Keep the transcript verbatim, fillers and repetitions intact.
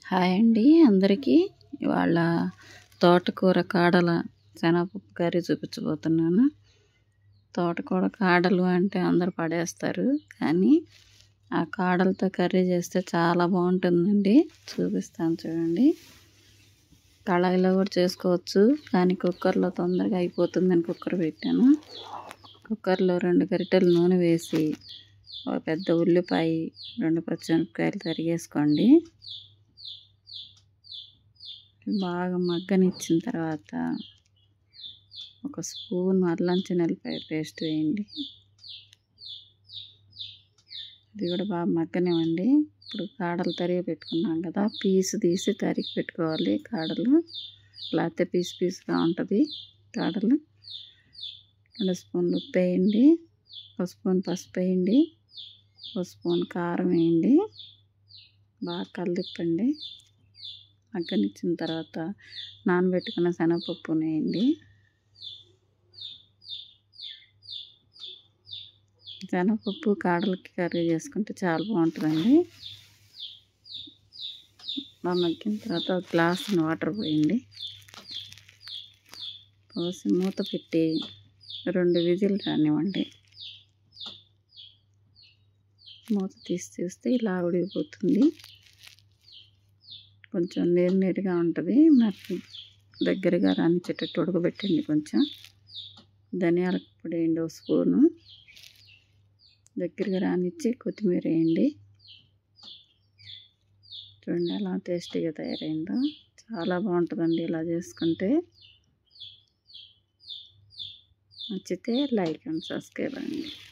Hi అండి అందరికీ. ఇవాళ తోటకూర కాడల శనగపప్పు కర్రీ చూపించబోతున్నాను. తోటకూర కాడలు అంటే అందరు పడేస్తారు, కానీ ఆ కాడలతో కర్రీ చేస్తే చాలా బాగుంటుందండి. చూపిస్తాను చూడండి. కళాయిలో కూడా చేసుకోవచ్చు, కానీ కుక్కర్లో తొందరగా అయిపోతుందని కుక్కర్ పెట్టాను. కుక్కర్లో రెండు గరిటెలు నూనె వేసి ఒక పెద్ద ఉల్లిపాయ, రెండు పచ్చిమిరపకాయలు తరిగేసుకోండి. బాగా మగ్గనిచ్చిన తర్వాత ఒక స్పూన్ అల్లం చిన్నుల్లిపాయ పేస్ట్ వేయండి. ఇది కూడా బాగా మగ్గనివ్వండి. ఇప్పుడు కాడలు తరిగి పెట్టుకున్నాం కదా, పీసు తీసి తరిగి పెట్టుకోవాలి కాడలు, లేకపోతే పీసు పీసుగా ఉంటుంది కాడలు. రెండు స్పూన్లు ఉప్పు వేయండి, ఒక స్పూన్ పసుపు వేయండి, ఒక స్పూన్ కారం వేయండి. బాగా కలిపండి. మగ్గనిచ్చిన తర్వాత నానబెట్టుకున్న శనగపప్పు వేయండి. శనగపప్పు కాడలకి కర్రీ చేసుకుంటే చాలా బాగుంటుందండి. బాగా మగ్గిన తర్వాత ఒక గ్లాస్ వాటర్ పోయండి. పోసి మూత పెట్టి రెండు విజిల్ రానివ్వండి. మూత తీసి చూస్తే ఇలా ఉడికిపోతుంది. కొంచెం నీరు నీరుగా ఉంటుంది, మరి దగ్గరగా రానిచ్చేటట్టు ఉడకబెట్టండి. కొంచెం ధనియాల పొడి వేయండి, ఒక స్పూను. దగ్గరగా రానిచ్చి కొత్తిమీర వేయండి. చూడండి ఎలా టేస్టీగా తయారైందో. చాలా బాగుంటుందండి ఇలా చేసుకుంటే. నచ్చితే లైక్ అండ్ సబ్స్క్రైబ్ అండి.